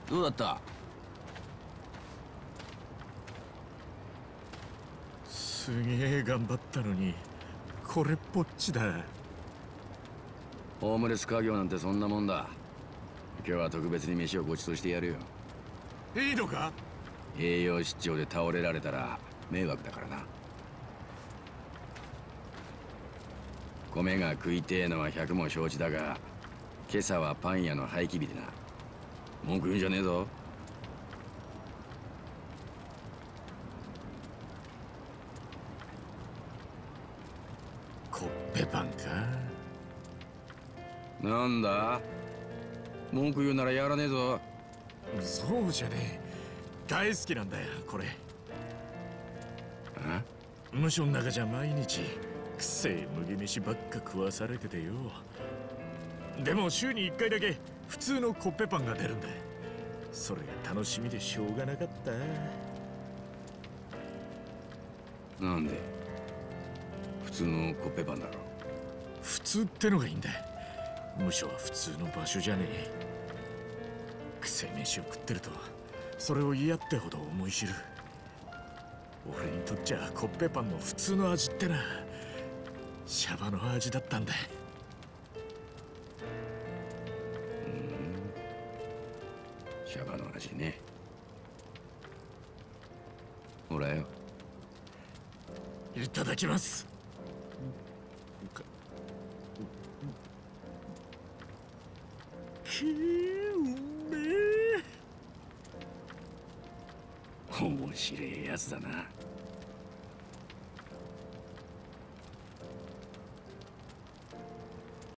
どうだった？ すげえ頑張ったのにこれっぽっちだ。 ホームレス家業なんてそんなもんだ。今日は特別に飯をご馳走してやるよ。 いいのか？ 栄養失調で倒れられたら迷惑だからな。米が食いてえのは百も承知だが、今朝はパン屋の廃棄日でな。文句言うんじゃねえぞ。 コッペパンか。 なんだ？文句言うならやらねえぞ。 そうじゃねえ、大好きなんだよこれ。 あ？ 無所の中じゃ毎日くせえ麦飯ばっか食わされててよ。でも週に1回だけ普通のコッペパンが出るんだ。それが楽しみでしょうがなかった。 なんで？普通のコッペパンだろ。 普通ってのがいいんだ。無所は普通の場所じゃねえ。くせえ飯を食ってるとそれを嫌ってほど思い知る。俺にとっちゃコッペパンの普通の味ってな、シャバの味だったんだ。 シャバの味ね。ほらよ。 いただきます。うめえ。 面白いやつだな。